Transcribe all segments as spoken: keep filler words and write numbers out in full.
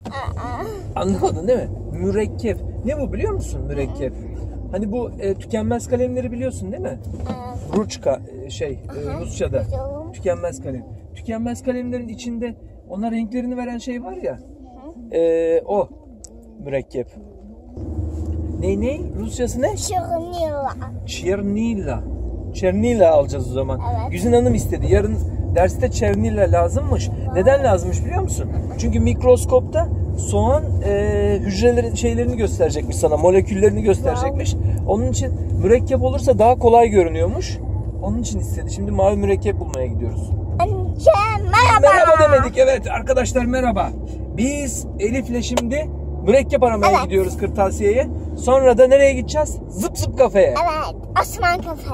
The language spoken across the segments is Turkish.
Anlamadın değil mi? Mürekkep. Ne bu biliyor musun mürekkep? Hani bu e, tükenmez kalemleri biliyorsun değil mi? Ruçka e, şey e, Rusça'da tükenmez kalem. Tükenmez kalemlerin içinde ona renklerini veren şey var ya. E, o mürekkep. Ne ne? Rusçası ne? Çernila. Çernila. Çernila alacağız o zaman. Evet. Güzin Hanım istedi. Yarın derste çernila lazımmış. Neden lazımmış biliyor musun? Çünkü mikroskopta soğan e, hücrelerin şeylerini gösterecekmiş sana. Moleküllerini gösterecekmiş. Onun için mürekkep olursa daha kolay görünüyormuş. Onun için istedi. Şimdi mavi mürekkep bulmaya gidiyoruz. Önce merhaba. Merhaba demedik. Evet arkadaşlar merhaba. Biz Elif'le şimdi mürekkep aramaya Evet. gidiyoruz kırtasiyeye. Sonra da nereye gideceğiz? Zıp zıp kafeye. Evet. Osman Kafe.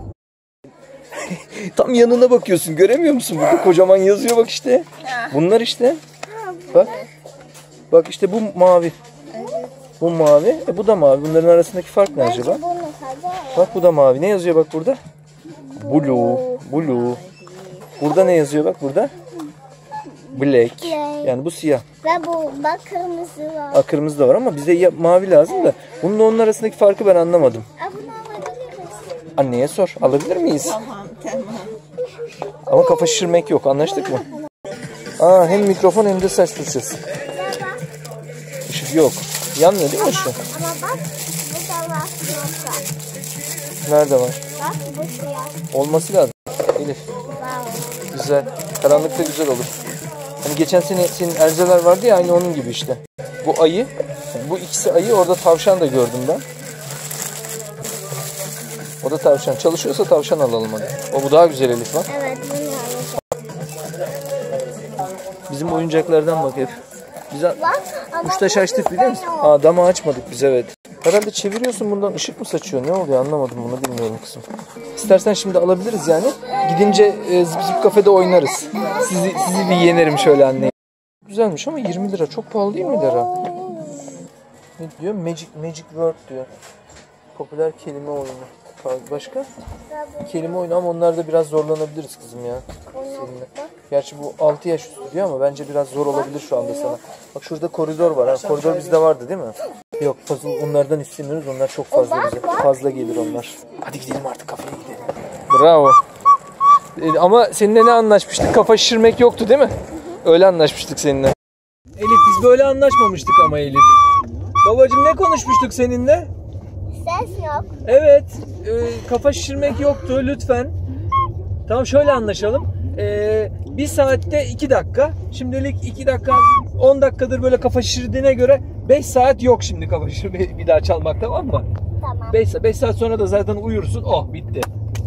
Tam yanına bakıyorsun. Göremiyor musun? Burada kocaman yazıyor bak işte. Bunlar işte. Bak. Bak işte bu mavi. Bu mavi. E bu da mavi. Bunların arasındaki fark ne acaba? Bak bu da mavi. Ne yazıyor bak burada? Blue. Blue. Burada ne yazıyor bak burada? Black. Yani bu siyah. Ve bu bak kırmızı var. Aa, kırmızı da var ama bize ya, mavi lazım da. Bununla onun arasındaki farkı ben anlamadım. Aa, bunu alabilir misin? Anneye sor. Alabilir miyiz? Tamam, tamam. Ama kafa şişirmek yok. Anlaştık mı? Aa, hem mikrofon hem de saç fırçası. Işık yok. Yanmıyor değil mi ışık? Ama bak bu da var. Nokta. Nerede var? Bak bu siyah. Olması lazım. Elif. Wow. Güzel. Karanlıkta güzel olur. Hani geçen sene senin erzeler vardı ya aynı onun gibi işte. Bu ayı. Bu ikisi ayı. Orada tavşan da gördüm ben. O da tavşan. Çalışıyorsa tavşan alalım hadi. O bu daha güzel Elif bak. Evet bunu alacağım. Bizim oyuncaklardan bak hep. Biz Bak ama uçta şaştık biliyor musun? Aa, dama açmadık biz evet. Herhalde çeviriyorsun bundan ışık mı saçıyor? Ne oluyor anlamadım bunu bilmiyorum kızım. İstersen şimdi alabiliriz yani. Gidince e, zıp zıp kafede oynarız. Sizi, sizi bir yenerim şöyle anne. Güzelmiş ama yirmi lira. Çok pahalı değil mi lira? Ne diyor? Magic, Magic Word diyor. Popüler kelime oyunu. Başka? Kelime oyunu ama onlarda biraz zorlanabiliriz kızım ya. Seninle. Gerçi bu altı yaş üstü diyor ama bence biraz zor olabilir şu anda sana. Bak şurada koridor var. Ha. Koridor bizde vardı değil mi? Yok fazla onlardan istemiyoruz. Onlar çok fazla bize. Fazla gelir onlar. Hadi gidelim artık kafeye gidelim. Bravo. Ee, ama seninle ne anlaşmıştık? Kafa şişirmek yoktu değil mi? Öyle anlaşmıştık seninle. Elif biz böyle anlaşmamıştık ama Elif. Babacığım ne konuşmuştuk seninle? ses yok. Evet. E, kafa şişirmek yoktu lütfen. Tamam şöyle anlaşalım. E, bir saatte iki dakika. Şimdilik iki dakika on dakikadır böyle kafa şişirdiğine göre beş saat yok şimdi kafa şişirmeyi bir daha çalmak tamam mı? Tamam. beş saat sonra da zaten uyursun. Oh bitti.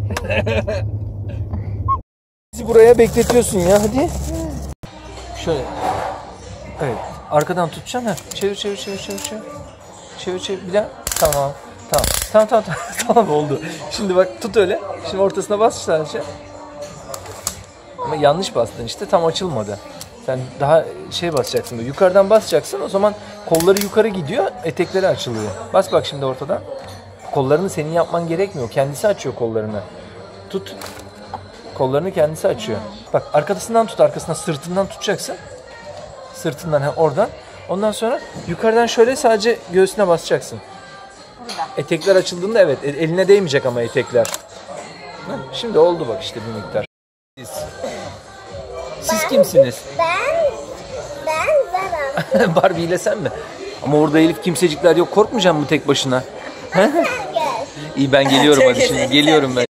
Bizi buraya bekletiyorsun ya hadi. Şöyle. Evet. Arkadan tutacaksın ha. Çevir çevir çevir çevir çevir. Çevir çevir bir daha. Tamam. Tamam. Tamam tamam tamam. Tamam oldu. Şimdi bak tut öyle. Şimdi ortasına bas işte şey. Ama yanlış bastın işte tam açılmadı. Sen daha şey basacaksın böyle. Yukarıdan basacaksın o zaman kolları yukarı gidiyor etekleri açılıyor. Bas bak şimdi ortadan. Kollarını senin yapman gerekmiyor. Kendisi açıyor kollarını. Tut. Kollarını kendisi açıyor. Bak arkasından tut arkasından sırtından tutacaksın. Sırtından ha, oradan. Ondan sonra yukarıdan şöyle sadece göğsüne basacaksın. Burada. Etekler açıldığında evet eline değmeyecek ama etekler. Heh, şimdi oldu bak işte bir miktar. Siz, Siz Ben, kimsiniz? Ben, ben Zara. Barbie ile sen mi? Ama orada Elif kimsecikler yok. Korkmayacak mısın tek başına? Gel. İyi ben geliyorum hadi şimdi. Geliyorum ben.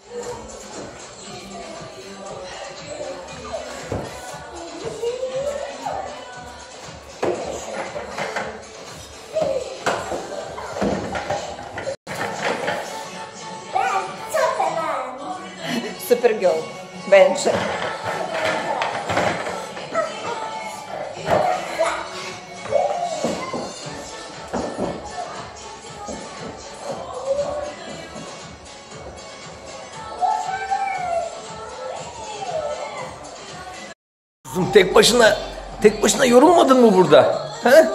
Supergirl bence. Kuzum tek başına tek başına yorulmadın mı burada? He?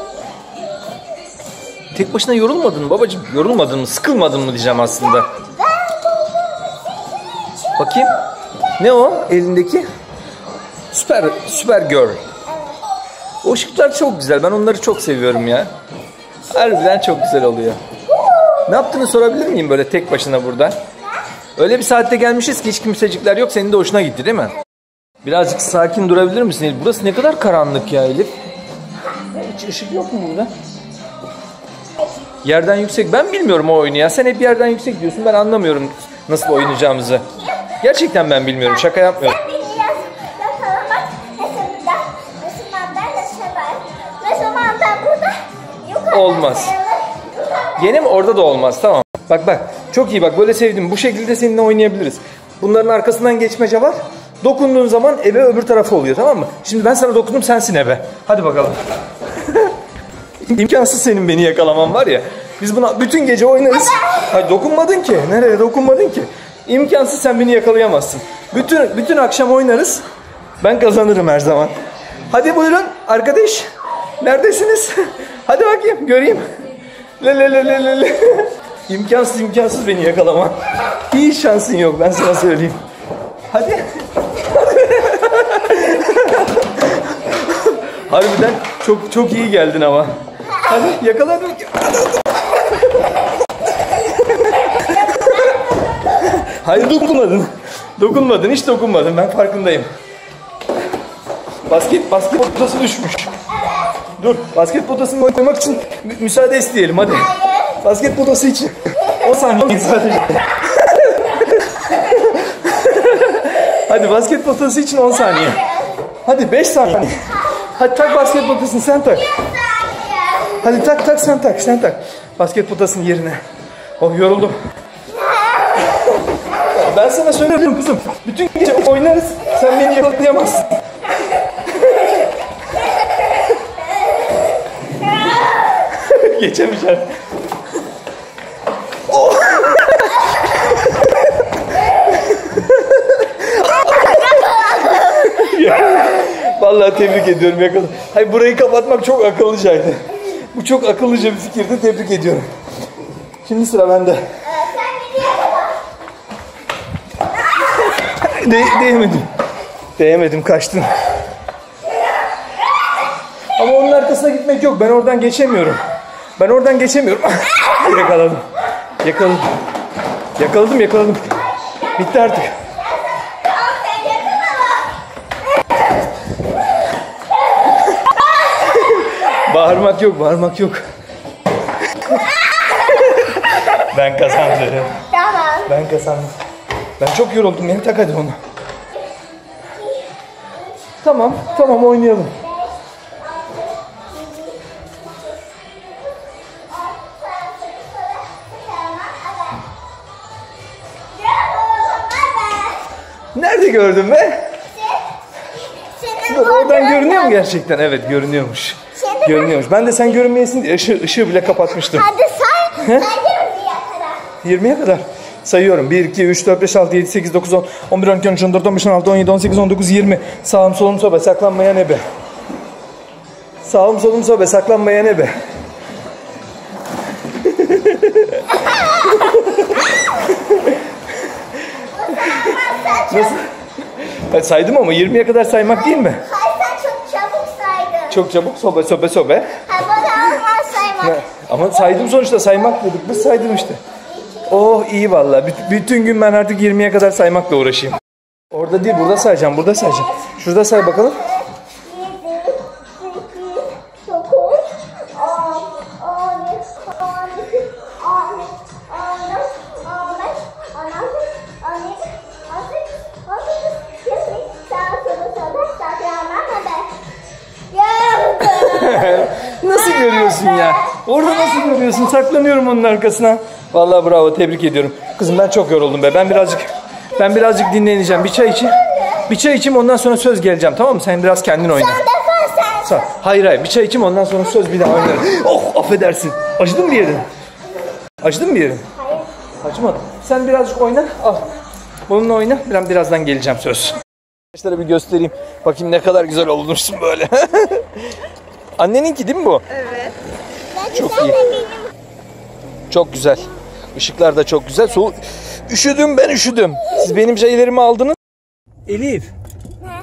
Tek başına yorulmadın mı babacığım? Yorulmadın mı? Sıkılmadın mı diyeceğim aslında. Bakayım. Ne o elindeki? Süper, süper girl. O ışıklar çok güzel. Ben onları çok seviyorum ya. Harbiden çok güzel oluyor. Ne yaptığını sorabilir miyim böyle tek başına burada? Öyle bir saatte gelmişiz ki hiç kimsecikler yok. Senin de hoşuna gitti değil mi? Birazcık sakin durabilir misin Elif? Burası ne kadar karanlık ya Elif. Hiç ışık yok mu burada? Yerden yüksek. Ben bilmiyorum o oyunu ya. Sen hep yerden yüksek diyorsun. Ben anlamıyorum nasıl oynayacağımızı. Gerçekten ben bilmiyorum. Şaka yapmıyorum. Sen biliyorsun. Bakalım bak. Mesela mesela ben de sever. Mesela ben burada yukarıda Olmaz. sayılır. Yine mi? Orada da olmaz. Tamam. Bak bak. Çok iyi bak. Böyle sevdim. Bu şekilde seninle oynayabiliriz. Bunların arkasından geçmece var. Dokunduğun zaman ebe öbür tarafı oluyor, tamam mı? Şimdi ben sana dokundum, sensin ebe. Hadi bakalım. İmkansız senin beni yakalaman var ya. Biz buna bütün gece oynarız. Hayır, dokunmadın ki. Nereye dokunmadın ki? İmkansız, sen beni yakalayamazsın. Bütün bütün akşam oynarız. Ben kazanırım her zaman. Hadi buyurun arkadaş. Neredesiniz? Hadi bakayım göreyim. Le le le le le le. İmkansız imkansız beni yakalaman. Hiç şansın yok, ben sana söyleyeyim. Hadi. Harbiden çok çok iyi geldin ama. Hadi yakaladım. Hayır, dokunmadın. Dokunmadın, hiç dokunmadın. Ben farkındayım. Basket basket potası düşmüş. Dur, basket potasını oynamak için mü müsaade isteyelim hadi. Basket potası için. O saniye sadece. Hadi basket potası için on saniye. Hadi beş saniye. Hadi tak basket potasını, sen tak. Hadi tak tak sen tak sen tak. Basket potasının yerine. Oh, yoruldum. Ben sana söylüyorum kızım. Bütün gece oynarız. Sen beni yakalayamazsın. Geçemeyeceğim. Oh. Vallahi tebrik ediyorum, yakaladım. Hayır, burayı kapatmak çok akıllıcaydı. Bu çok akıllıca bir fikirdi, tebrik ediyorum. Şimdi sıra bende. De değmedim. Değmedim, kaçtın. Ama onun arkasına gitmek yok. Ben oradan geçemiyorum. Ben oradan geçemiyorum. Yakaladım. Yakaladım. Yakaladım, yakaladım. Bitti artık. Bağırmak yok, bağırmak yok. Ben kazandım. Tamam. Ben kazandım. Ben çok yoruldum ya. Tak hadi onu. Tamam, tamam oynayalım. Nerede gördün be? Dur, oradan görünüyor mu gerçekten? Evet, görünüyormuş. Görünüyormuş. Ben de sen görünmeyesin diye ışığı, ışığı bile kapatmıştım. Hadi say. Say yirmiye kadar. yirmiye kadar. Sayıyorum. bir, iki, üç, dört, beş, altı, yedi, sekiz, dokuz, on, on bir, on iki, on üç, on dört, on beş, on altı, on yedi, on sekiz, on dokuz, yirmi. Sağım solum sobe, saklanmayan ebe. Sağım solum sobe, saklanmayan ebe. Nasıl? Ben saydım ama yirmiye kadar saymak değil mi? Hayır, sen çok çabuk saydın. Çok çabuk sobe sobe sobe. Ha, bu da olmaz saymak. Ne? Ama saydım sonuçta, saymak dedik. Biz saydım işte. Oh, iyi vallahi. Büt- bütün gün ben artık yirmiye kadar saymakla uğraşayım. Orada değil, burada sayacağım. Burada sayacağım. Şurada say bakalım. yedi, sekiz, dokuz, on, on bir, on iki, on üç, on dört, on beş, on altı, on yedi, on sekiz, on dokuz, yirmi. Sağ solu sola saklanma kadar. Gördüm. Nasıl görüyorsun ya? Orada nasıl görüyorsun? Saklanıyorum onun arkasına. Vallahi bravo, tebrik ediyorum. Kızım ben çok yoruldum be. Ben birazcık ben birazcık dinleneceğim. Bir çay için. Bir çay içeyim, ondan sonra söz geleceğim, tamam mı? Sen biraz kendin oyna. Son defa sen. Sağ. Hayır hayır, bir çay içeyim, ondan sonra söz bir daha oynarım. Oh, affedersin. Acıdı mı bir yerin? Acıdı mı bir yerin? Hayır. Acımadı. Sen birazcık oyna. Al. Bununla oyna. Ben birazdan geleceğim, söz. Arkadaşlara bir göstereyim. Bakayım ne kadar güzel olursun böyle. Anneninki değil mi bu? Evet. Çok iyi. Çok güzel. Işıklar da çok güzel. Soğuk. Üşüdüm, ben üşüdüm. Siz benim şeylerimi aldınız. Elif. Ne?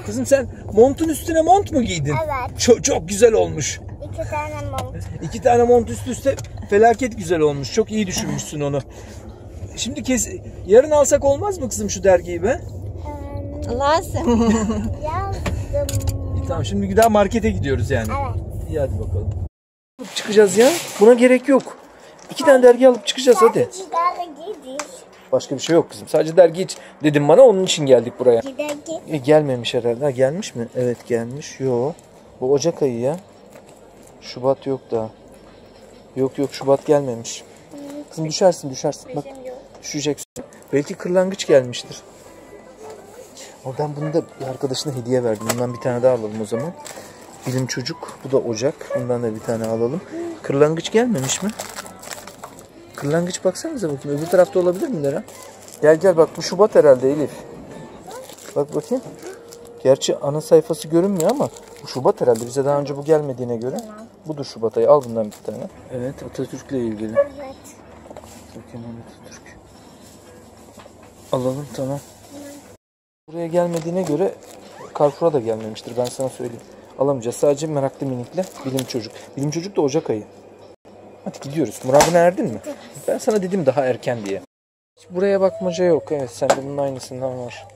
Kızım sen montun üstüne mont mu giydin? Evet. Çok, çok güzel olmuş. İki tane mont. İki tane mont üst üste felaket güzel olmuş. Çok iyi düşünmüşsün onu. Şimdi kes, yarın alsak olmaz mı kızım şu dergiyi be? Lazım. Yazdım. Tamam, şimdi bir daha markete gidiyoruz yani. Evet. İyi, hadi bakalım. Alıp çıkacağız ya. Buna gerek yok. İki tane dergi alıp çıkacağız hadi. Sadece dergi. Başka bir şey yok kızım. Sadece dergi hiç dedim bana, onun için geldik buraya. Dergi. E, gelmemiş herhalde. Ha, gelmiş mi? Evet gelmiş. Yo. Bu Ocak ayı ya. Şubat yok daha. Yok yok, Şubat gelmemiş. Kızım düşersin düşersin. Bak düşeceksin. Belki kırlangıç gelmiştir. Ama ben bunu da bir arkadaşına hediye verdim. Bundan bir tane daha alalım o zaman. Bilim çocuk. Bu da Ocak. Bundan da bir tane alalım. Kırlangıç gelmemiş mi? Kırlangıç baksanıza bakayım. Öbür tarafta olabilir mi Lera? Gel gel bak, bu Şubat herhalde Elif. Bak bakayım. Gerçi ana sayfası görünmüyor ama bu Şubat herhalde. Bize daha önce bu gelmediğine göre. Budur Şubat ayı. Al bundan bir tane. Evet, Atatürk'le ilgili. Evet. Kemal Atatürk. Alalım, tamam. Buraya gelmediğine göre Carrefour'a da gelmemiştir. Ben sana söyleyeyim. Alamayacağız. Sadece meraklı minikle bilim çocuk. Bilim çocuk da Ocak ayı. Hadi gidiyoruz. Muradına erdin mi? Ben sana dedim daha erken diye. Hiç buraya bakmaca yok. Evet, sende bunun aynısından var.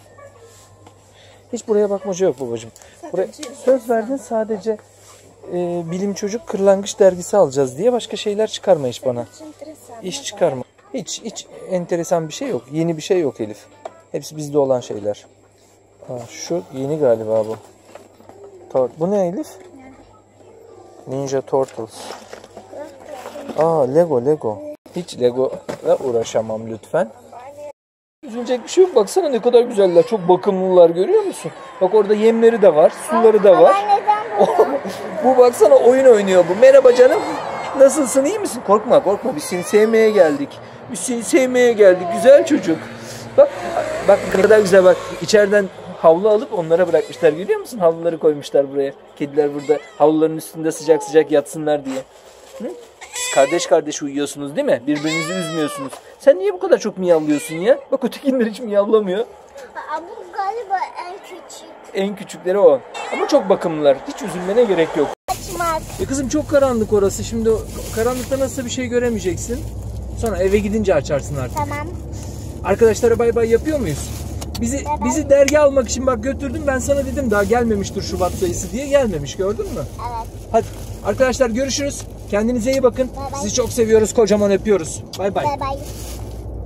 Hiç buraya bakmaca yok babacığım. Buraya söz verdin, sadece e, bilim çocuk kırlangıç dergisi alacağız diye başka şeyler çıkarma hiç bana. İş çıkarma. Hiç hiç enteresan bir şey yok. Yeni bir şey yok Elif. Hepsi bizde olan şeyler. Ha, şu yeni galiba bu. Tor bu ne Elif? Ninja Turtles. Aa, Lego Lego. Hiç Lego'la uğraşamam lütfen. Üzülecek bir şey yok. Baksana ne kadar güzeller. Çok bakımlılar, görüyor musun? Bak orada yemleri de var. Suları da var. Bu baksana oyun oynuyor bu. Merhaba canım. Nasılsın, iyi misin? Korkma korkma. Biz seni sevmeye geldik. Biz seni sevmeye geldik. Güzel çocuk. Bak bak ne kadar güzel bak. İçeriden havlu alıp onlara bırakmışlar. Görüyor musun? Havluları koymuşlar buraya. Kediler burada havluların üstünde sıcak sıcak yatsınlar diye. Hı? Siz kardeş kardeş uyuyorsunuz değil mi? Birbirinizi üzmüyorsunuz. Sen niye bu kadar çok miyavlıyorsun ya? Bak ötekiler hiç miyavlamıyor. Aa, bu galiba en küçük. En küçükleri o. Ama çok bakımlılar. Hiç üzülmene gerek yok. Açmak. E kızım çok karanlık orası. Şimdi o karanlıkta nasıl bir şey göremeyeceksin. Sonra eve gidince açarsın artık. Tamam. Arkadaşlara bay bay yapıyor muyuz? Bizi Bay bay. bizi dergi almak için bak götürdüm. Ben sana dedim daha gelmemiştir Şubat sayısı diye. Gelmemiş, gördün mü? Evet. Hadi arkadaşlar görüşürüz. Kendinize iyi bakın. Bay bay. Sizi çok seviyoruz. Kocaman öpüyoruz. Bay bay. Bye bye.